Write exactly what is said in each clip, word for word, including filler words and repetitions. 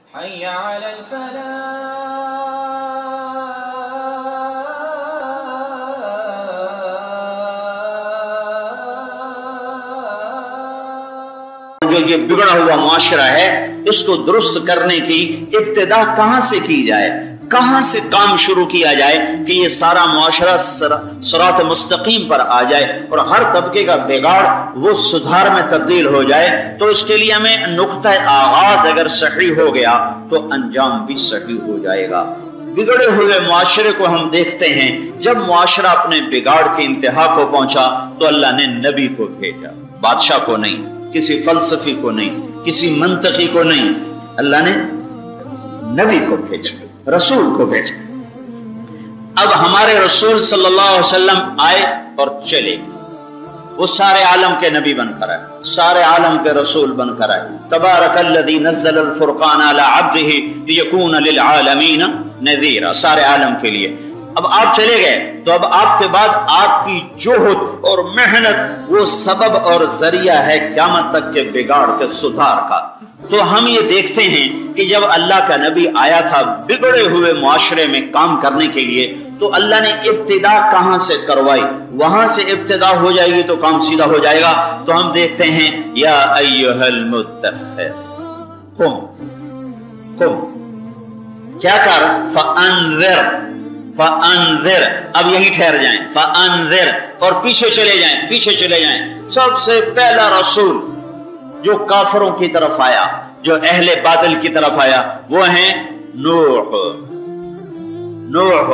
حي على الفلاح. جو یہ بگڑا ہوا معاشرہ ہے اس کو درست کرنے کی ابتدا کہاں سے کی جائے، کہاں سے کام شروع کیا جائے کہ یہ سارا معاشرہ صراط مستقیم پر آ جائے اور ہر طبقے کا بگاڑ وہ سدھار میں تبدیل ہو جائے. تو اس کے لیے ہمیں نقطہ آغاز اگر صحیح ہو گیا تو انجام بھی صحیح ہو جائے گا. بگڑے ہوئے معاشرے کو ہم دیکھتے ہیں، جب معاشرہ اپنے بگاڑ کی انتہا کو پہنچا تو اللہ نے نبی کو بھیجا، بادشاہ کو نہیں، کسی فلسفی کو نہیں، کسی منطقی کو نہیں، اللہ نے نبی کو بھیجا، رسول کو بھیجا. اب ہمارے رسول صلی اللہ علیہ وسلم آئے اور چلے گئے، وہ سارے عالم کے نبی بن کر آئے، سارے عالم کے رسول بن کر آئے. تبارک الذی نزل الفرقان علی عبدہ لیکون للعالمین نذیرا، سارے عالم کے لیے. اب آپ چلے گئے تو اب آپ کے بعد آپ کی جہد اور محنت وہ سبب اور ذریعہ ہے قیامت تک کے بگاڑ کے سدھار کا. تو ہم یہ دیکھتے ہیں کہ جب اللہ کا نبی آیا تھا بگڑے ہوئے معاشرے میں کام کرنے کے لیے تو اللہ نے ابتدا کہاں سے کروائی، وہاں سے ابتدا ہو جائے گی تو کام سیدھا ہو جائے گا. تو ہم دیکھتے ہیں یا ایھا المدثر قم قم، کیا کر فانذر فانذر، اب یہی ٹھہر جائیں، فانذر، اور پیچھے چلے جائیں، پیچھے چلے جائیں. سب سے پہلا رسول جو کافروں کی طرف آیا، جو اہل باطل کی طرف آیا، وہ ہیں نوح. نوح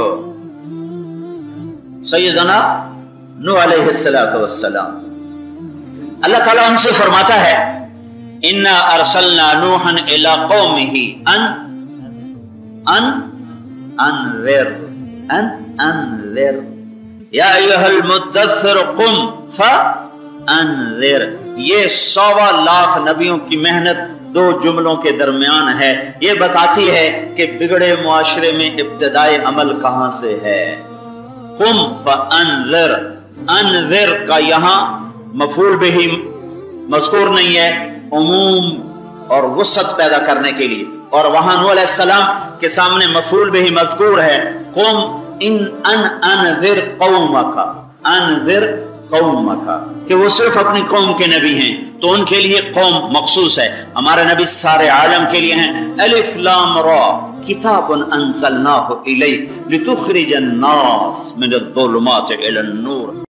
سیدنا نوح علیہ الصلوۃ والسلام. اللہ تعالیٰ ان سے فرماتا ہے انا ارسلنا نوحا الی قومہ ان ان انذر ان انذر یا ایھا المدثر قم فانذر. یہ سوا لاکھ نبیوں کی محنت دو جملوں کے درمیان ہے. یہ بتاتی ہے کہ بگڑے معاشرے میں ابتدائی عمل کہاں سے ہے. قم فانذر، انذر کا یہاں مفعول بہ مذکور نہیں ہے، عموم اور وسعت پیدا کرنے کے لیے، اور وہاں نوح علیہ السلام کے سامنے مفعول بہ مذکور ہے. قم ان ان انذر قومک، انذر قومک، کہ وہ صرف اپنی قوم کے نبی ہیں تو ان کے لیے قوم مخصوص ہے. ہمارے نبی سارے عالم کے لیے ہیں. الف لام را کتاب انزلناہ الیک لتخرج الناس من الظلمات الی النور.